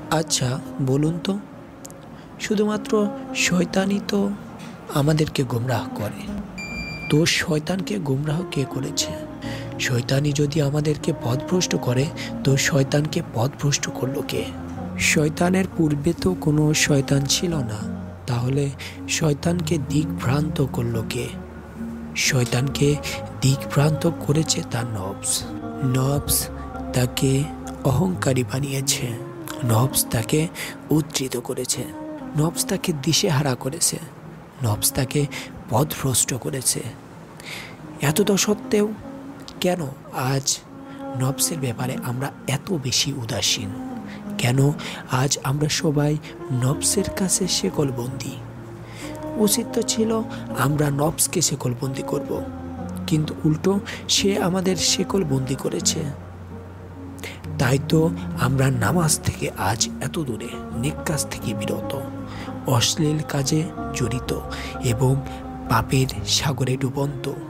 আচ্ছা, বলুন তো, শুধুমাত্র শয়তানই তো আমাদেরকে গোমরাহ করে। তো শয়তানকে গোমরাহ কে করেছে? শয়তানই যদি আমাদেরকে পথভ্রষ্ট করে, তো শয়তানকে পথভ্রষ্ট করলো কে? শয়তানের পূর্বে তো কোনো শয়তান ছিল না, তাহলে শয়তানকে দিকভ্রান্ত করলো কে? শয়তানকে দিকভ্রান্ত করেছে তার নফস। নফস তাকে অহংকারী বানিয়েছে, নফস তাকে উদ্ধৃত করেছে, নফস তাকে দিশেহারা করেছে, নফস তাকে পথভ্রষ্ট করেছে। এতটা সত্ত্বেও কেন আজ নফসের ব্যাপারে আমরা এত বেশি উদাসীন? কেন আজ আমরা সবাই নফসের কাছে শেকলবন্দি? উচিত তো ছিল আমরা নফসকে শেকলবন্দি করব, কিন্তু উল্টো সে আমাদের শেকলবন্দি করেছে। তাই তো আমরা নামাজ থেকে আজ এত দূরে, নেক কাজ থেকে বিরত, অশ্লীল কাজে জড়িত এবং পাপের সাগরে ডুবন্ত।